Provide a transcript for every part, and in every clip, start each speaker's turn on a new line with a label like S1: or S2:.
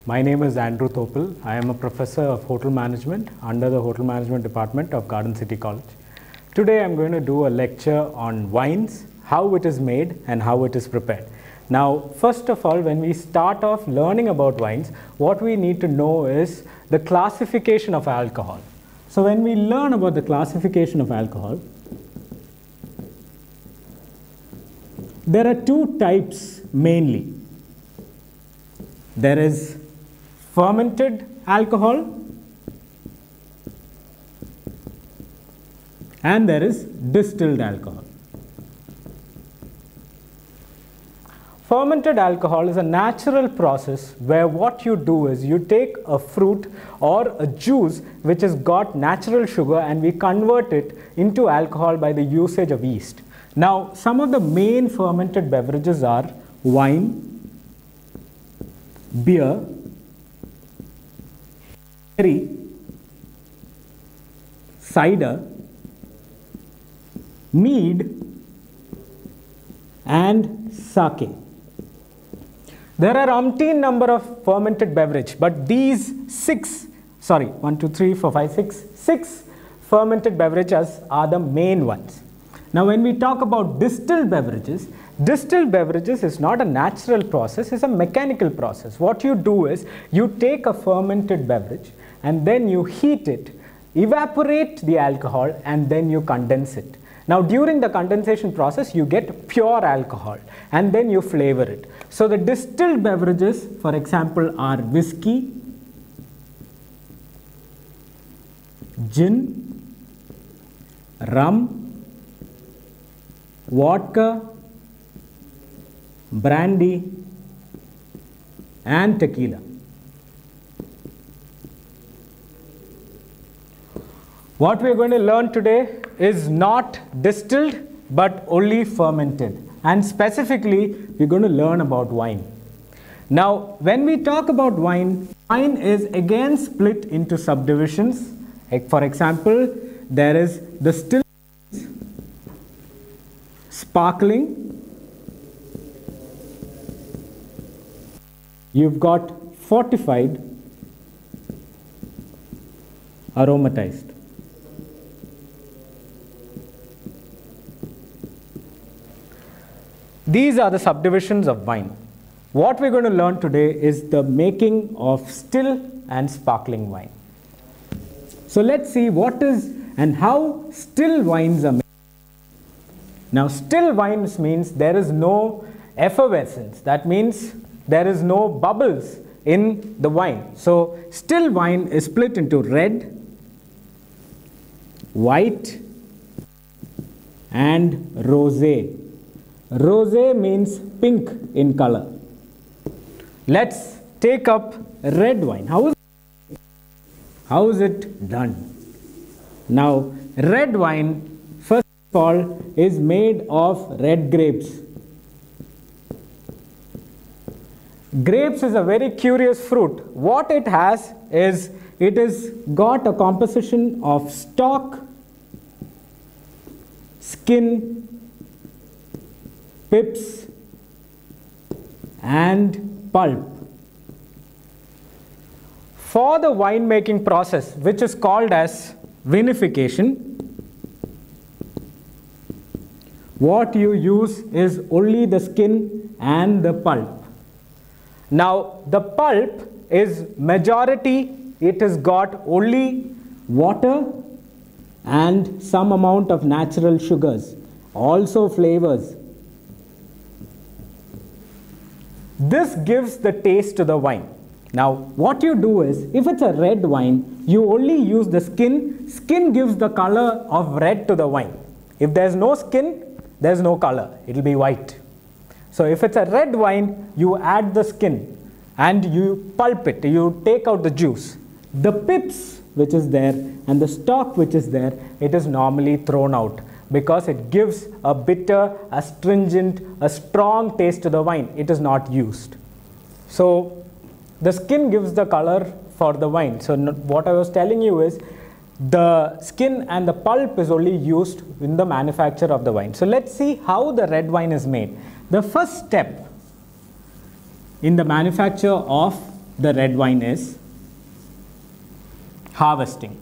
S1: My name is Andrew Topal. I am a professor of hotel management under the Hotel Management Department of Garden City College. Today I'm going to do a lecture on wines, how it is made and how it is prepared. Now, first of all, when we start off learning about wines, what we need to know is the classification of alcohol. So when we learn about the classification of alcohol, there are two types mainly. There is fermented alcohol and there is distilled alcohol. Fermented alcohol is a natural process where what you do is you take a fruit or a juice which has got natural sugar and we convert it into alcohol by the usage of yeast. Now, some of the main fermented beverages are wine, beer, sherry, cider, mead, and sake. There are umpteen number of fermented beverage, but these six fermented beverages are the main ones. Now, when we talk about distilled beverages is not a natural process, it's a mechanical process. What you do is you take a fermented beverage and then you heat it, evaporate the alcohol and then you condense it. Now, during the condensation process, you get pure alcohol and then you flavor it. So, the distilled beverages, for example, are whiskey, gin, rum, vodka, brandy, and tequila. What we are going to learn today is not distilled but only fermented, and specifically we are going to learn about wine. Now, when we talk about wine is again split into subdivisions. For example, there is the still, sparkling, you've got fortified, aromatized. These are the subdivisions of wine. What we're going to learn today is the making of still and sparkling wine. So let's see what is and how still wines are made. Now, still wines means there is no effervescence. That means there is no bubbles in the wine. So, still wine is split into red, white, and rosé. Rosé means pink in color. Let's take up red wine. How is it done? Now, red wine, first of all, is made of red grapes. Grapes is a very curious fruit. What it has is it has got a composition of stalk, skin, pips, and pulp. For the winemaking process, which is called as vinification, what you use is only the skin and the pulp. Now, the pulp is majority, it has got only water and some amount of natural sugars, also flavors. This gives the taste to the wine. Now, what you do is, if it's a red wine, you only use the skin. Skin gives the color of red to the wine. If there's no skin, there's no color. It will be white. So, if it's a red wine, you add the skin and you pulp it. You take out the juice. The pips which is there and the stalk which is there, it is normally thrown out because it gives a bitter, a stringent, a strong taste to the wine. It is not used. So, the skin gives the color for the wine. So, what I was telling you is the skin and the pulp is only used in the manufacture of the wine. So, let's see how the red wine is made. The first step in the manufacture of the red wine is harvesting.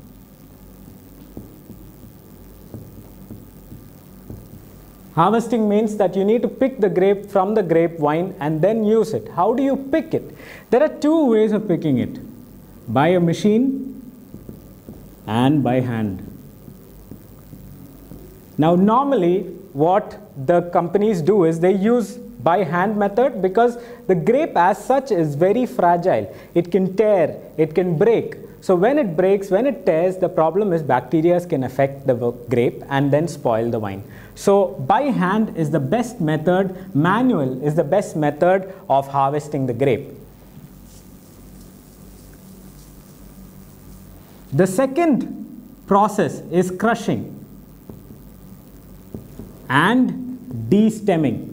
S1: Harvesting means that you need to pick the grape from the grapevine and then use it. How do you pick it? There are two ways of picking it: by a machine and by hand. Now normally what the companies do is they use by hand method because the grape as such is very fragile. It can tear, it can break. So when it breaks, when it tears, the problem is bacteria can affect the grape and then spoil the wine. So by hand is the best method, manual is the best method of harvesting the grape. The second process is crushing and de-stemming.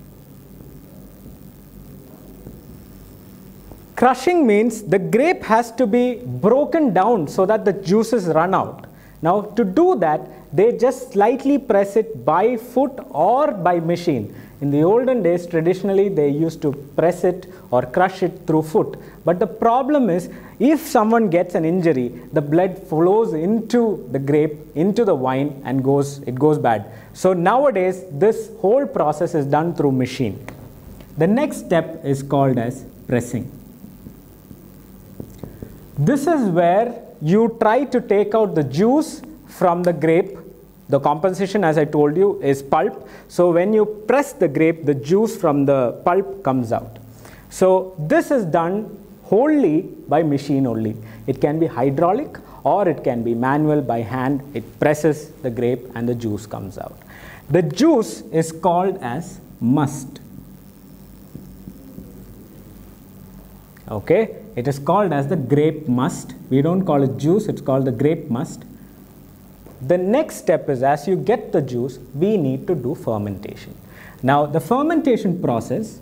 S1: Crushing means the grape has to be broken down so that the juices run out. Now to do that, they just slightly press it by foot or by machine. In the olden days, traditionally they used to press it or crush it through foot. But the problem is, if someone gets an injury, the blood flows into the grape, into the wine, and it goes bad. So nowadays, this whole process is done through machine. The next step is called as pressing. This is where you try to take out the juice from the grape. The composition, as I told you, is pulp. So when you press the grape, the juice from the pulp comes out. So this is done wholly by machine only. It can be hydraulic or it can be manual by hand. It presses the grape and the juice comes out. The juice is called as must. Okay, it is called as the grape must. We don't call it juice, it's called the grape must. The next step is, as you get the juice, we need to do fermentation. Now the fermentation process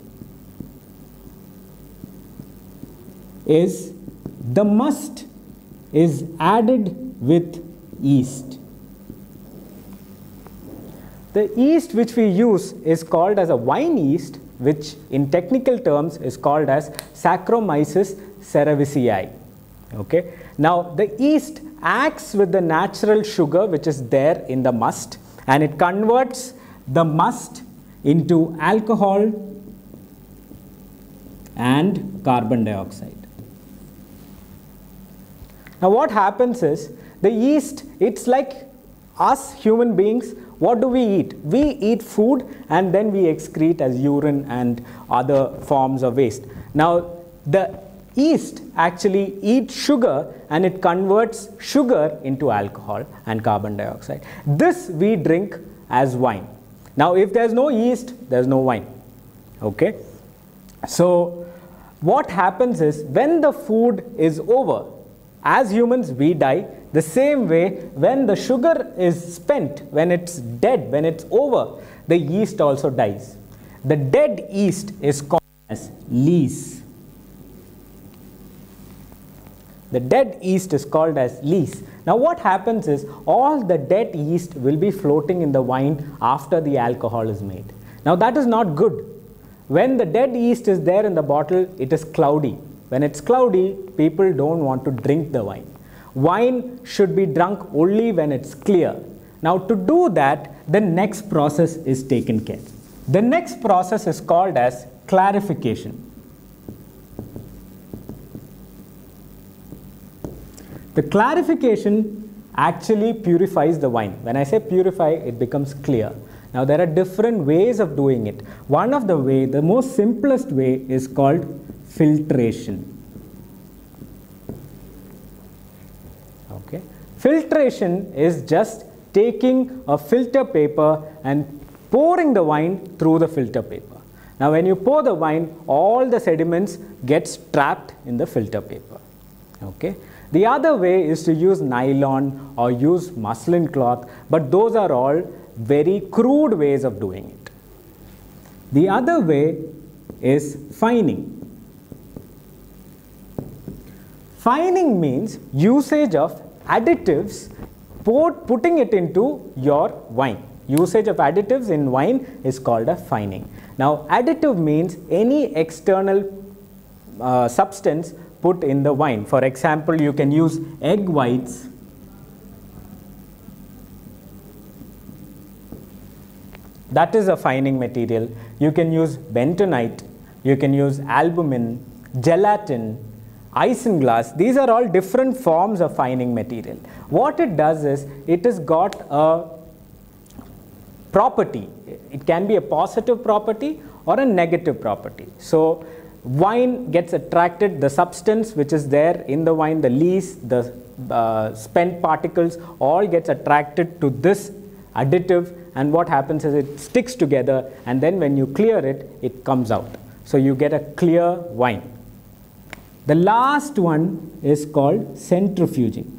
S1: is the must is added with yeast. The yeast which we use is called as a wine yeast, which in technical terms is called as Saccharomyces cerevisiae. Okay. Now the yeast acts with the natural sugar which is there in the must, and it converts the must into alcohol and carbon dioxide. Now what happens is, the yeast, it's like us human beings. What do we eat? We eat food and then we excrete as urine and other forms of waste. Now the yeast actually eats sugar and it converts sugar into alcohol and carbon dioxide. This we drink as wine. Now if there's no yeast, there's no wine. Okay. So what happens is, when the food is over, as humans we die. The same way, when the sugar is spent, when it's dead, when it's over, the yeast also dies. The dead yeast is called as lees. The dead yeast is called as lees. Now what happens is, all the dead yeast will be floating in the wine after the alcohol is made. Now that is not good. When the dead yeast is there in the bottle, it is cloudy. When it's cloudy, people don't want to drink the wine. Wine should be drunk only when it's clear. Now to do that, the next process is taken care. The next process is called as clarification. The clarification actually purifies the wine. When I say purify, it becomes clear. Now there are different ways of doing it. One of the way, the most simplest way, is called filtration. Okay. Filtration is just taking a filter paper and pouring the wine through the filter paper. Now when you pour the wine, all the sediments gets trapped in the filter paper. Okay. The other way is to use nylon or use muslin cloth, but those are all very crude ways of doing it. The other way is fining. Fining means usage of additives, putting it into your wine. Usage of additives in wine is called a fining. Now additive means any external substance put in the wine. For example, you can use egg whites, that is a fining material. You can use bentonite, you can use albumin, gelatin, isinglass. These are all different forms of fining material. What it does is, it has got a property. It can be a positive property or a negative property. So wine gets attracted, the substance which is there in the wine, the lees, the spent particles, all gets attracted to this additive, and what happens is it sticks together, and then when you clear it, it comes out. So you get a clear wine. The last one is called centrifuging.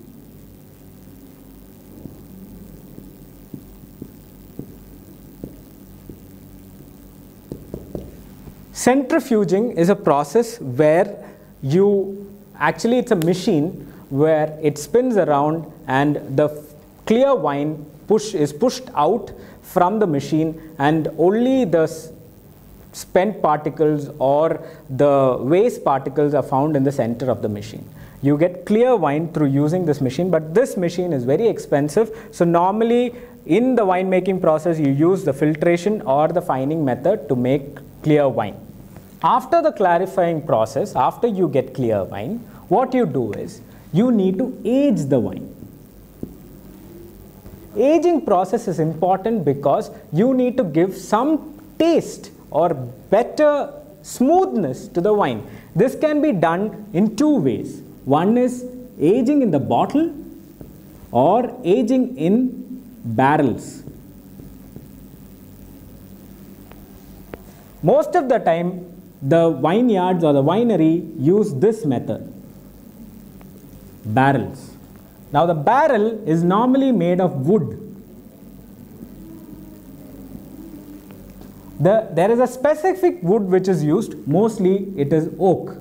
S1: Centrifuging is a process where actually it's a machine where it spins around and the clear wine is pushed out from the machine, and only the spent particles or the waste particles are found in the center of the machine. You get clear wine through using this machine, but this machine is very expensive. So normally in the winemaking process, you use the filtration or the fining method to make clear wine. After the clarifying process, after you get clear wine, what you do is you need to age the wine. Aging process is important because you need to give some taste or better smoothness to the wine. This can be done in two ways. One is aging in the bottle or aging in barrels. Most of the time, the vineyards or the winery use this method, barrels. Now the barrel is normally made of wood. There is a specific wood which is used, mostly it is oak.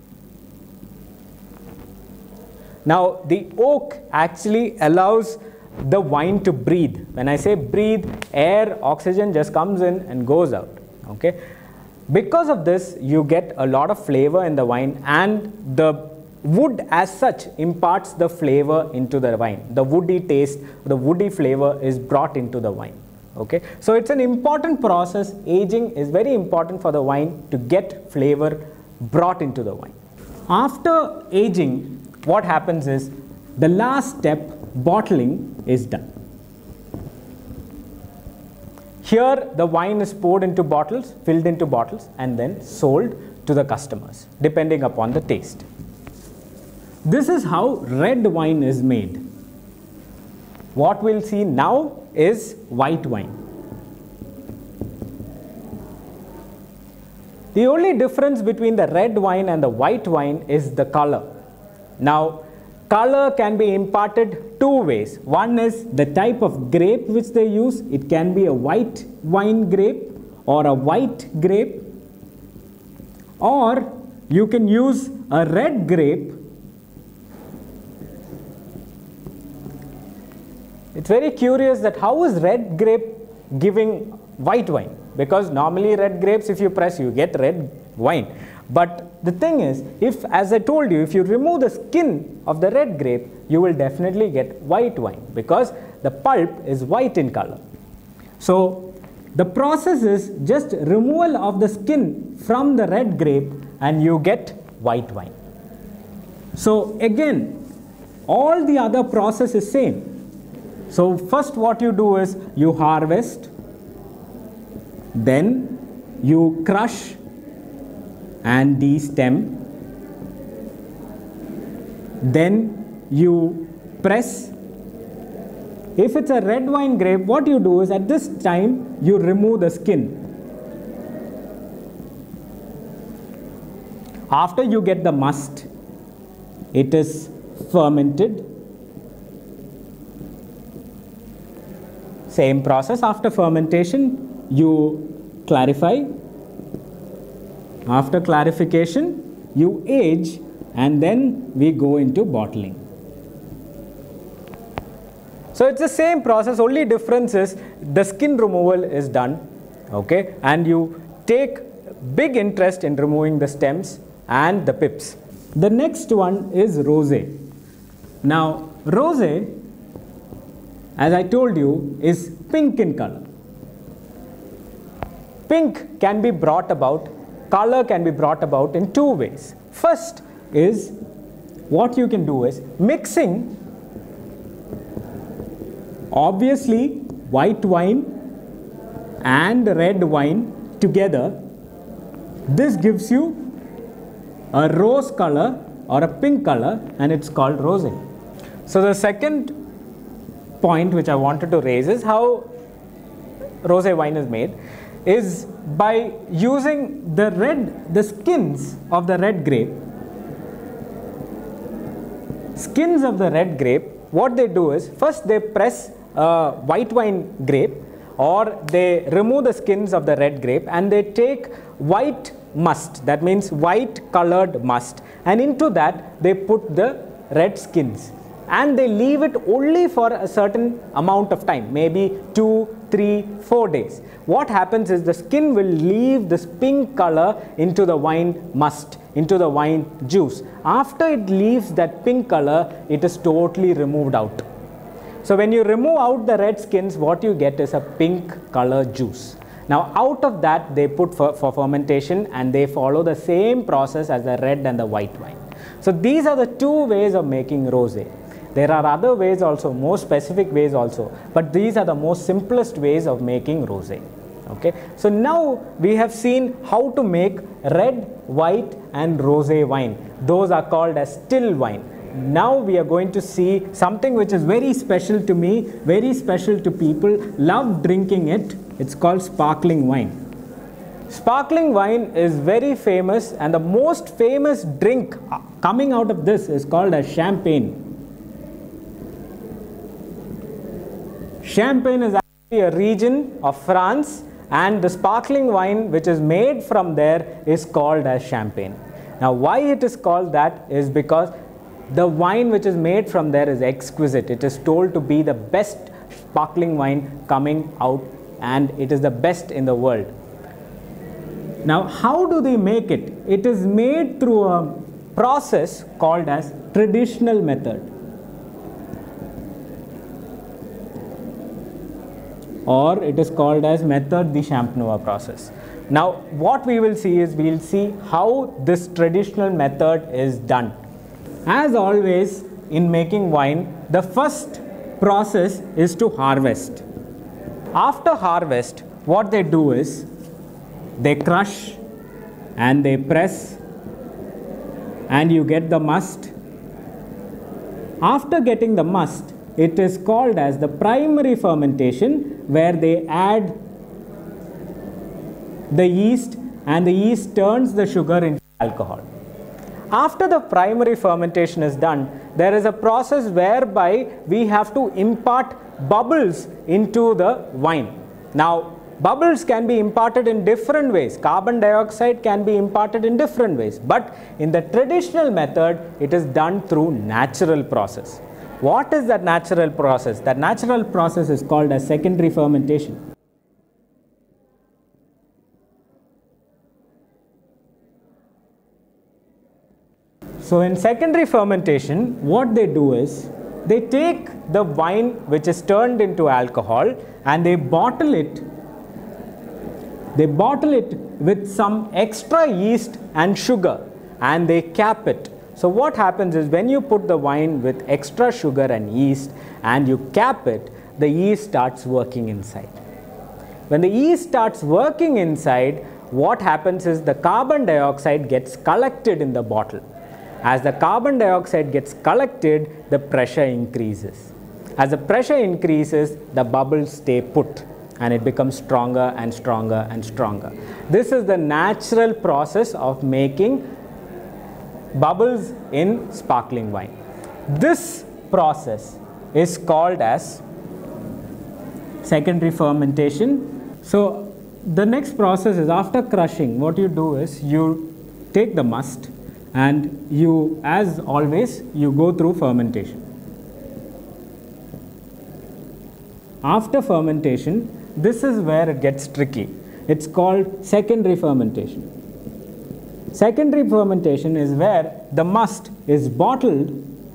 S1: Now the oak actually allows the wine to breathe. When I say breathe, air, oxygen just comes in and goes out. Okay? Because of this, you get a lot of flavor in the wine, and the wood as such imparts the flavor into the wine. The woody taste, the woody flavor is brought into the wine. Okay? So it's an important process. Aging is very important for the wine to get flavor brought into the wine. After aging, what happens is the last step, bottling, is done. Here the wine is poured into bottles, filled into bottles, and then sold to the customers depending upon the taste. This is how red wine is made. What we'll see now is white wine. The only difference between the red wine and the white wine is the color. Now, color can be imparted two ways. One is the type of grape which they use. It can be a white wine grape or a white grape, or you can use a red grape. It's very curious that how is red grape giving white wine? Because normally red grapes, if you press, you get red wine. But the thing is, if, as I told you, if you remove the skin of the red grape, you will definitely get white wine because the pulp is white in color. So the process is just removal of the skin from the red grape and you get white wine. So again, all the other process is same. So first what you do is you harvest, then you crush and destem, then you press. If it's a red wine grape, what you do is at this time you remove the skin. After you get the must, it is fermented. Same process. After fermentation, you clarify. After clarification, you age, and then we go into bottling. So it's the same process, only difference is the skin removal is done, okay, and you take big interest in removing the stems and the pips. The next one is rosé. Now, rosé, as I told you, is pink in color. Pink can be brought about, color can be brought about in two ways. First is, what you can do is mixing, obviously, white wine and red wine together. This gives you a rose color or a pink color, and it's called rosé. So the second point which I wanted to raise is how rosé wine is made is by using the skins of the red grape. Skins of the red grape, what they do is, first they press a white wine grape, or they remove the skins of the red grape and they take white must, that means white colored must, and into that they put the red skins, and they leave it only for a certain amount of time, maybe 2, 3, 4 days. What happens is the skin will leave this pink color into the wine must, into the wine juice. After it leaves that pink color, it is totally removed out. So when you remove out the red skins, what you get is a pink color juice. Now out of that they put for fermentation, and they follow the same process as the red and the white wine. So these are the two ways of making rosé. There are other ways also, more specific ways also, but these are the most simplest ways of making rosé. Okay, so now we have seen how to make red, white and rosé wine. Those are called as still wine. Now we are going to see something which is very special to me, very special to people, love drinking it. It's called sparkling wine. Sparkling wine is very famous, and the most famous drink coming out of this is called as champagne. Champagne is actually a region of France, and the sparkling wine which is made from there is called as champagne. Now why it is called that is because the wine which is made from there is exquisite. It is told to be the best sparkling wine coming out, and it is the best in the world. Now how do they make it? It is made through a process called as traditional method, or it is called as method de Champenois process. Now what we will see is, we will see how this traditional method is done. As always in making wine, the first process is to harvest. After harvest, what they do is they crush and they press, and you get the must. After getting the must, it is called as the primary fermentation, where they add the yeast, and the yeast turns the sugar into alcohol. After the primary fermentation is done, there is a process whereby we have to impart bubbles into the wine. Now, bubbles can be imparted in different ways. Carbon dioxide can be imparted in different ways. But in the traditional method, it is done through natural process. What is that natural process? That natural process is called as secondary fermentation. So in secondary fermentation, what they do is, they take the wine which is turned into alcohol and they bottle it. They bottle it with some extra yeast and sugar, and they cap it. So what happens is, when you put the wine with extra sugar and yeast and you cap it, the yeast starts working inside. When the yeast starts working inside, what happens is the carbon dioxide gets collected in the bottle. As the carbon dioxide gets collected, the pressure increases. As the pressure increases, the bubbles stay put, and it becomes stronger and stronger and stronger. This is the natural process of making bubbles in sparkling wine. This process is called as secondary fermentation. So the next process is, after crushing, what you do is you take the must and you, as always, you go through fermentation. After fermentation, this is where it gets tricky. It's called secondary fermentation. Secondary fermentation is where the must is bottled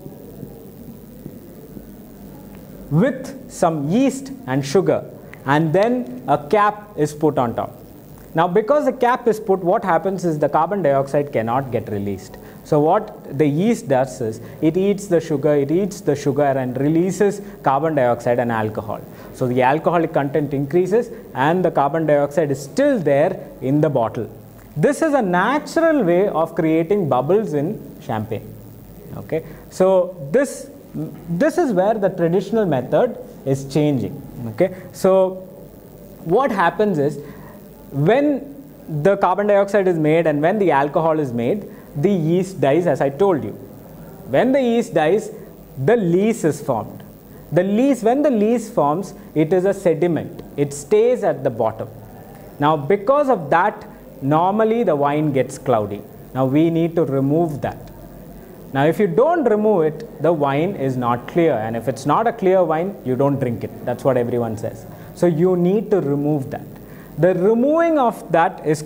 S1: with some yeast and sugar, and then a cap is put on top. Now because the cap is put, what happens is the carbon dioxide cannot get released. So what the yeast does is it eats the sugar and releases carbon dioxide and alcohol. So the alcoholic content increases and the carbon dioxide is still there in the bottle. This is a natural way of creating bubbles in champagne. Okay, so this is where the traditional method is changing. Okay, so what happens is, when the carbon dioxide is made and when the alcohol is made, the yeast dies, as I told you. When the yeast dies, the lees is formed. When the lees forms, it is a sediment. It stays at the bottom. Now because of that, normally the wine gets cloudy. Now we need to remove that. Now if you don't remove it, the wine is not clear, and if it's not a clear wine, you don't drink it. That's what everyone says. So you need to remove that. The removing of that is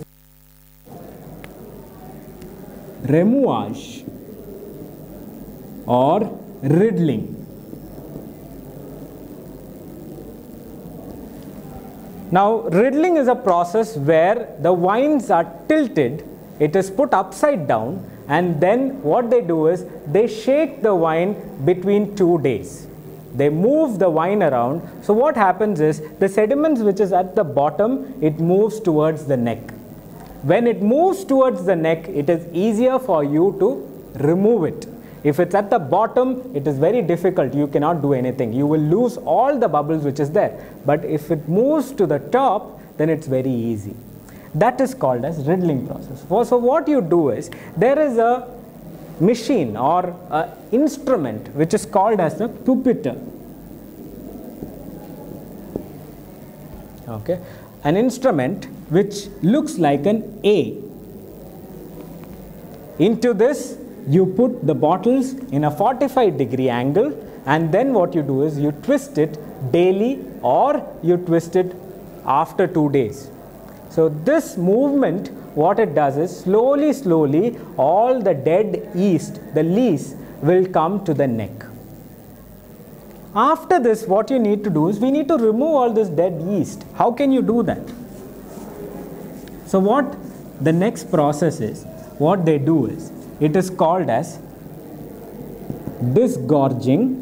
S1: remoulage or riddling. Now riddling is a process where the wines are tilted, it is put upside down, and then what they do is they shake the wine between 2 days. They move the wine around. So what happens is the sediments which is at the bottom, it moves towards the neck. When it moves towards the neck, it is easier for you to remove it. If it's at the bottom, it is very difficult. You cannot do anything. You will lose all the bubbles which is there. But if it moves to the top, then it's very easy. That is called as riddling process. So what you do is, there is a machine or an instrument which is called as the puppeteer. Okay, an instrument which looks like an A. Into this you put the bottles in a 45-degree angle, and then what you do is you twist it daily or you twist it after 2 days. So this movement, what it does is slowly all the dead yeast, the lees, will come to the neck. After this, what you need to do is we need to remove all this dead yeast. How can you do that? So what the next process is, what they do is, it is called as disgorging,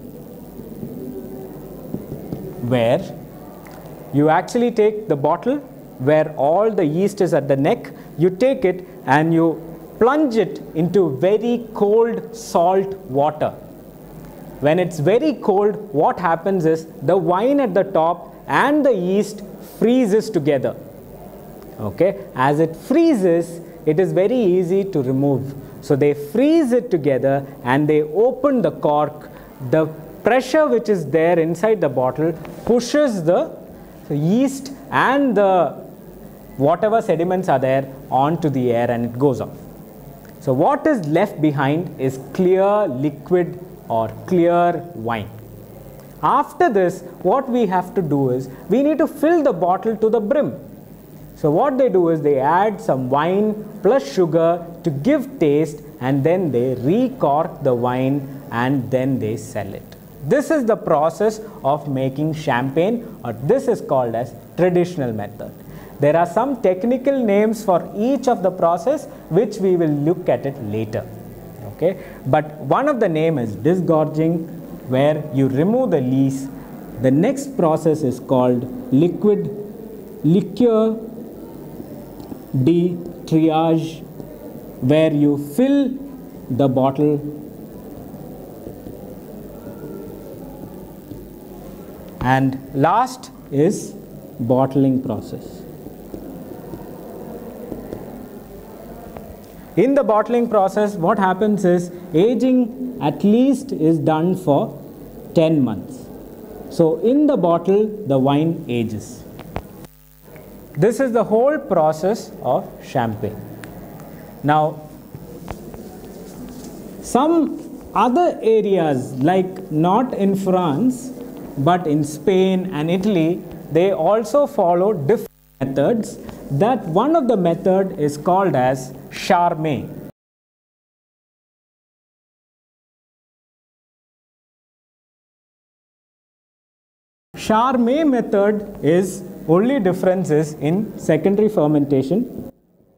S1: where you actually take the bottle where all the yeast is at the neck, you take it and you plunge it into very cold salt water. When it's very cold, what happens is the wine at the top and the yeast freezes together. Okay, as it freezes, it is very easy to remove. So they freeze it together and they open the cork. The pressure which is there inside the bottle pushes the yeast and the whatever sediments are there onto the air, and it goes off. So what is left behind is clear liquid or clear wine. After this, what we have to do is we need to fill the bottle to the brim. So what they do is they add some wine plus sugar to give taste, and then they recork the wine and then they sell it. This is the process of making champagne, or this is called as traditional method. There are some technical names for each of the process which we will look at it later. Okay, but one of the name is disgorging, where you remove the lees. The next process is called liqueur de triage, where you fill the bottle and last is bottling process. In the bottling process, what happens is aging at least is done for 10 months. So in the bottle, the wine ages. This is the whole process of champagne. Now, some other areas, like not in France, but in Spain and Italy, they also follow different methods. That one of the method is called as Charme. Charme method is only difference is in secondary fermentation.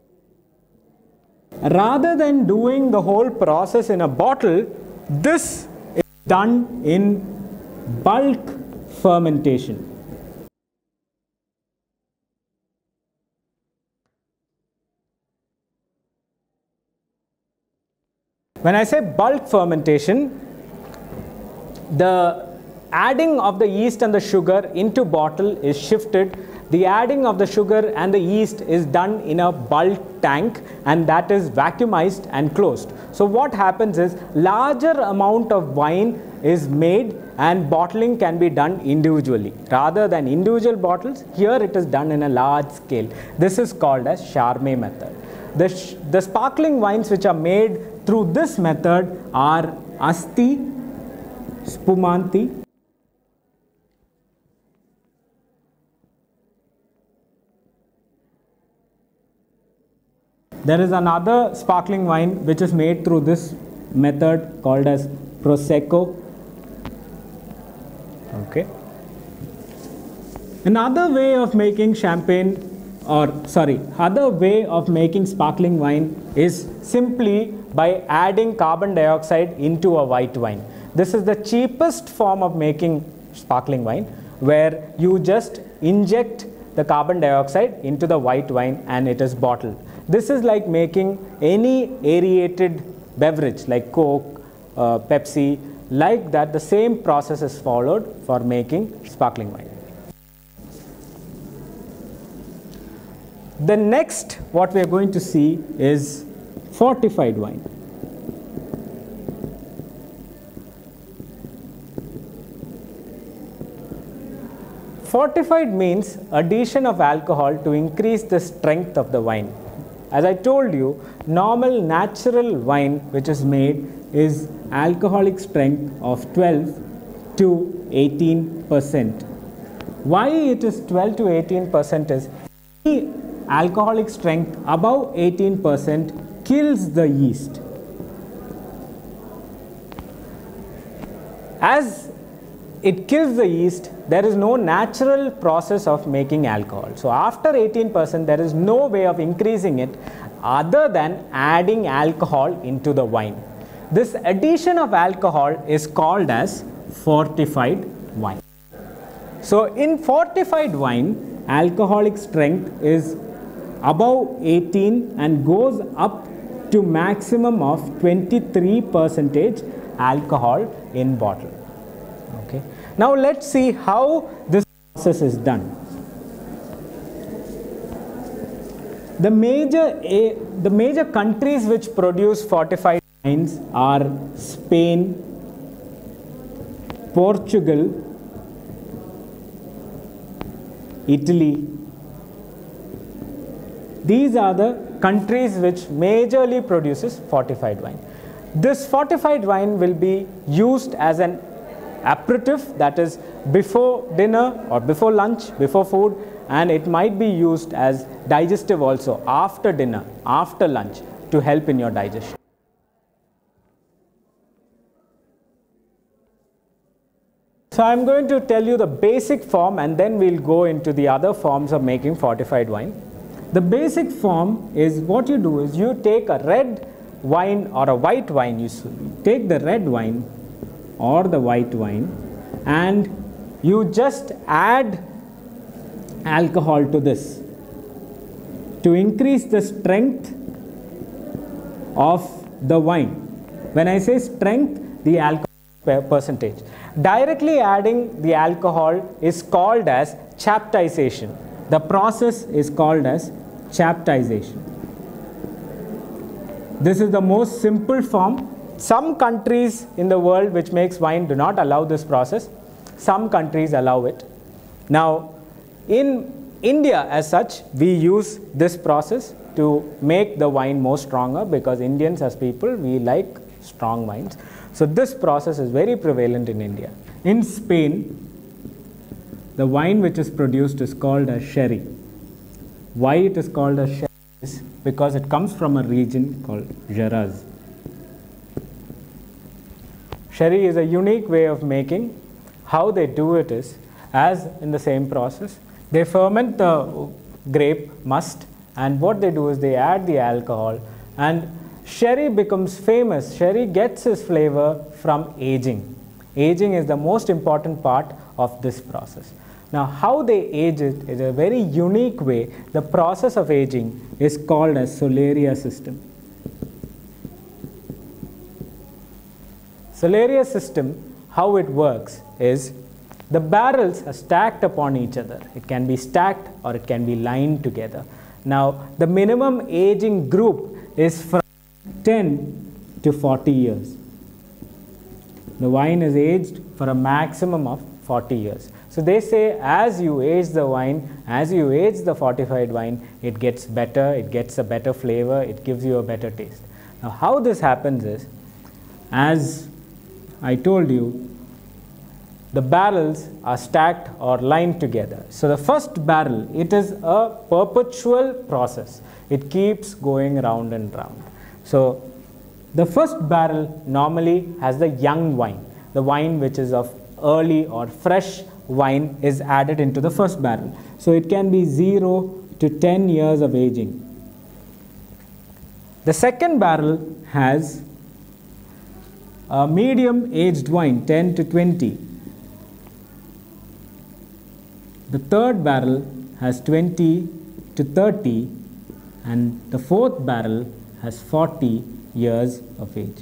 S1: Rather than doing the whole process in a bottle, this is done in bulk fermentation. When I say bulk fermentation, the adding of the yeast and the sugar into bottle is shifted. The adding of the sugar and the yeast is done in a bulk tank, and that is vacuumized and closed. So what happens is larger amount of wine is made and bottling can be done individually. Rather than individual bottles, here it is done in a large scale. This is called as Charme method. The sparkling wines which are made through this method are Asti, Spumanti, there is another sparkling wine which is made through this method called as Prosecco. Okay. Another way of making other way of making sparkling wine is simply by adding carbon dioxide into a white wine. This is the cheapest form of making sparkling wine, where you just inject the carbon dioxide into the white wine and it is bottled. This is like making any aerated beverage like Coke, Pepsi, like that. The same process is followed for making sparkling wine. The next what we are going to see is fortified wine. Fortified means addition of alcohol to increase the strength of the wine. As I told you, normal natural wine which is made is alcoholic strength of 12 to 18%. Why it is 12 to 18% is any alcoholic strength above 18% kills the yeast. As it kills the yeast, there is no natural process of making alcohol. So after 18%, there is no way of increasing it other than adding alcohol into the wine. This addition of alcohol is called as fortified wine. So in fortified wine, alcoholic strength is above 18 and goes up to maximum of 23% alcohol in bottle. Okay. Now let's see how this process is done. The major countries which produce fortified wines are Spain, Portugal, Italy. These are the countries which majorly produces fortified wine. This fortified wine will be used as an aperitif, that is before dinner or before lunch, before food, and it might be used as digestive also after dinner, after lunch, to help in your digestion. So I am going to tell you the basic form and then we'll go into the other forms of making fortified wine. The basic form is, what you do is you take a red wine or a white wine, you take the red wine or the white wine and you just add alcohol to this to increase the strength of the wine. When I say strength, the alcohol percentage. Directly adding the alcohol is called as chaptization. The process is called as chaptization. This is the most simple form. Some countries in the world which makes wine do not allow this process. Some countries allow it. Now, in India as such, we use this process to make the wine more stronger, because Indians as people, we like strong wines. So this process is very prevalent in India. In Spain, the wine which is produced is called as sherry. Why it is called as sherry is because it comes from a region called Shiraz. Sherry is a unique way of making. How they do it is, as in the same process, they ferment the grape must, and what they do is they add the alcohol, and sherry becomes famous. Sherry gets its flavor from aging. Aging is the most important part of this process. Now, how they age it is a very unique way. The process of aging is called as Soleria system. Soleria system, how it works is the barrels are stacked upon each other. It can be stacked or it can be lined together. Now, the minimum aging group is from 10 to 40 years. The wine is aged for a maximum of 40 years. So they say as you age the wine, as you age the fortified wine, it gets better, it gets a better flavor, it gives you a better taste. Now, how this happens is, as I told you, the barrels are stacked or lined together. So the first barrel, it is a perpetual process. It keeps going round and round. So the first barrel normally has the young wine. The wine which is of early or fresh wine is added into the first barrel. So it can be 0 to 10 years of aging. The second barrel has a medium aged wine, 10 to 20. The third barrel has 20 to 30, and the fourth barrel has 40 years of age.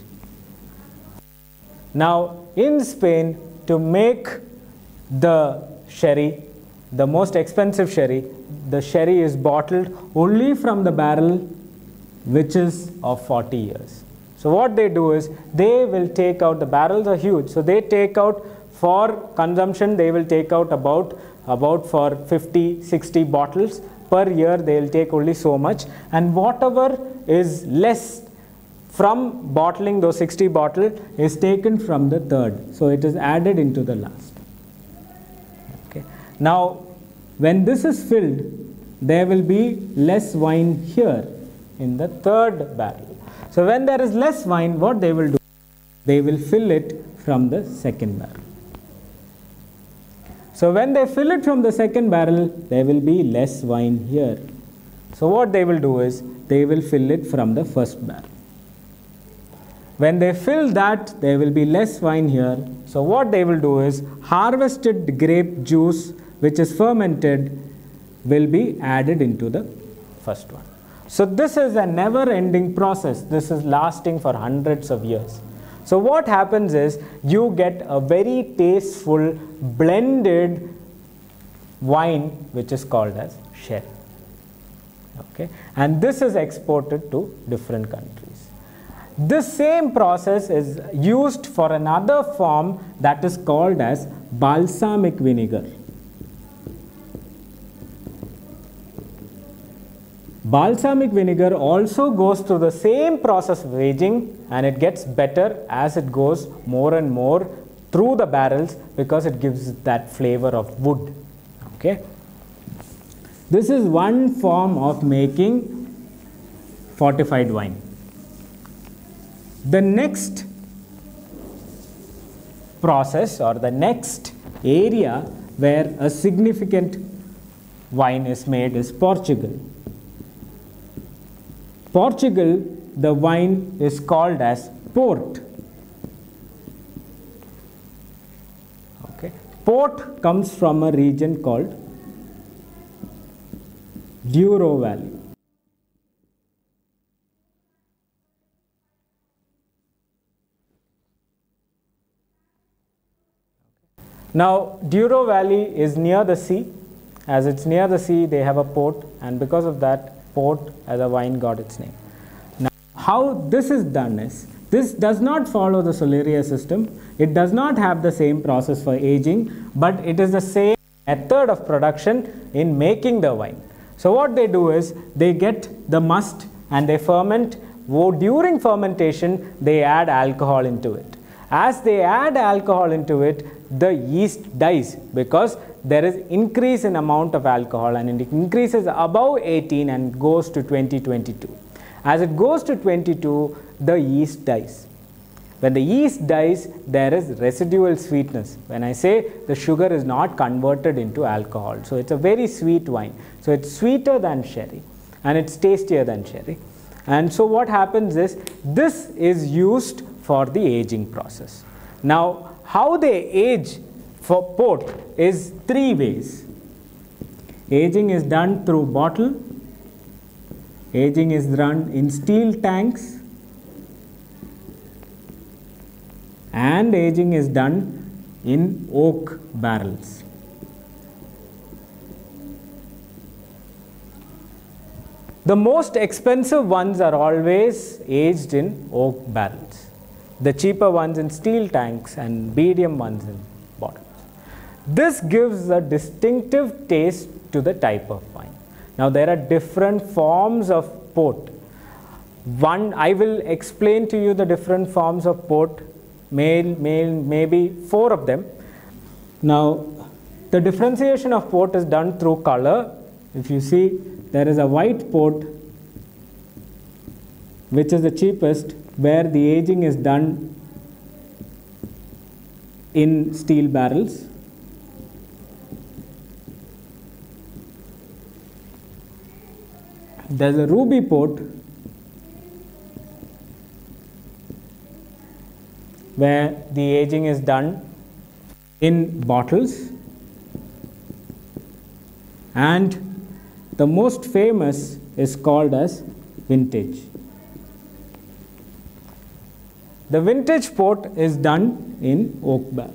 S1: Now, in Spain, to make the sherry, the most expensive sherry, the sherry is bottled only from the barrel which is of 40 years. So what they do is, they will take out, the barrels are huge, so they take out for consumption, they will take out about for 50, 60 bottles per year. They will take only so much, and whatever is less from bottling those 60 bottles is taken from the third. So it is added into the last. Okay. Now, when this is filled, there will be less wine here in the third barrel. So when there is less wine, what they will do? They will fill it from the second barrel. So when they fill it from the second barrel, there will be less wine here. So what they will do is, they will fill it from the first barrel. When they fill that, there will be less wine here. So what they will do is, harvested grape juice which is fermented will be added into the first one. So this is a never-ending process. This is lasting for hundreds of years. So what happens is, you get a very tasteful blended wine which is called as sherry. Okay? And this is exported to different countries. This same process is used for another form that is called as balsamic vinegar. Balsamic vinegar also goes through the same process of aging, and it gets better as it goes more and more through the barrels, because it gives that flavor of wood. Okay? This is one form of making fortified wine. The next process, or the next area where a significant wine is made, is Portugal. Portugal, the wine is called as port. Okay. Port comes from a region called Douro Valley. Now, Douro Valley is near the sea. As it's near the sea, they have a port, and because of that, port as a wine got its name. Now, how this is done is, this does not follow the Soleria system. It does not have the same process for aging, but it is the same method of production in making the wine. So what they do is, they get the must and they ferment. During fermentation, they add alcohol into it. As they add alcohol into it, the yeast dies because there is increase in amount of alcohol, and it increases above 18 and goes to 20-22. As it goes to 22, the yeast dies. When the yeast dies, there is residual sweetness. When I say the sugar is not converted into alcohol, so it's a very sweet wine. So it's sweeter than sherry and it's tastier than sherry. And so what happens is, this is used for the aging process. Now, how they age for port is 3 ways. Aging is done through bottle, aging is done in steel tanks, and aging is done in oak barrels. The most expensive ones are always aged in oak barrels, the cheaper ones in steel tanks, and medium ones in bottles. This gives a distinctive taste to the type of wine. Now, there are different forms of port. I will explain to you the different forms of port, maybe 4 of them. Now, the differentiation of port is done through color. If you see, there is a white port, which is the cheapest, where the aging is done in steel barrels. There is a ruby port, where the aging is done in bottles, and the most famous is called as vintage. The vintage port is done in oak barrel.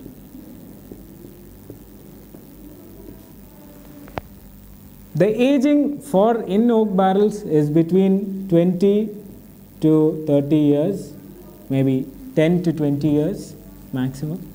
S1: The aging for in oak barrels is between 20 to 30 years, maybe 10 to 20 years maximum.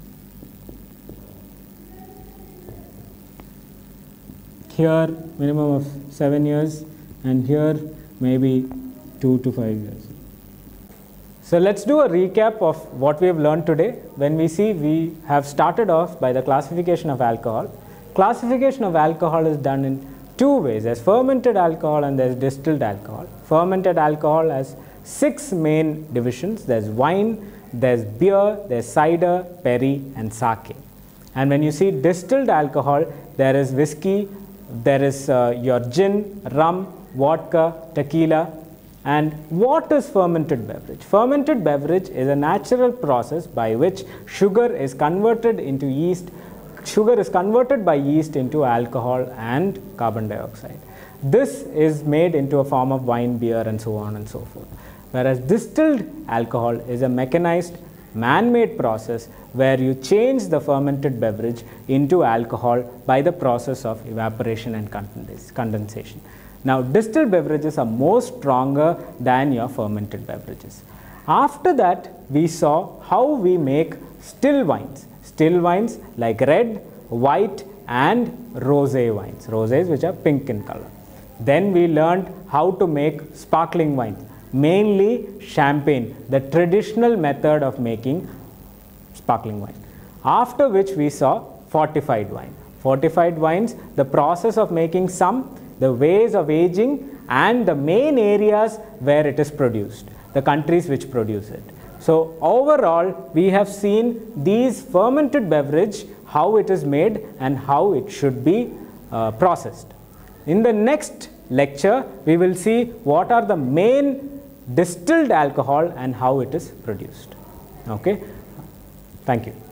S1: Here minimum of 7 years, and here maybe 2 to 5 years. So let's do a recap of what we have learned today. When we see, we have started off by the classification of alcohol. Classification of alcohol is done in 2 ways. There's fermented alcohol and there's distilled alcohol. Fermented alcohol has 6 main divisions. There's wine, there's beer, there's cider, perry, and sake. And when you see distilled alcohol, there is whiskey, there is your gin, rum, vodka, tequila. And what is fermented beverage? Fermented beverage is a natural process by which sugar is converted into yeast. Sugar is converted by yeast into alcohol and carbon dioxide. This is made into a form of wine, beer, and so on and so forth. Whereas distilled alcohol is a mechanized, man-made process where you change the fermented beverage into alcohol by the process of evaporation and condensation. Now, distilled beverages are more stronger than your fermented beverages. After that, we saw how we make still wines. Still wines like red, white, and rosé wines. Rosés which are pink in color. Then we learned how to make sparkling wines, mainly champagne, the traditional method of making sparkling wine. After which we saw fortified wine. Fortified wines, the process of making some, the ways of aging, and the main areas where it is produced, the countries which produce it. So overall, we have seen these fermented beverage, how it is made and how it should be processed. In the next lecture, we will see what are the main distilled alcohol and how it is produced. Okay, thank you.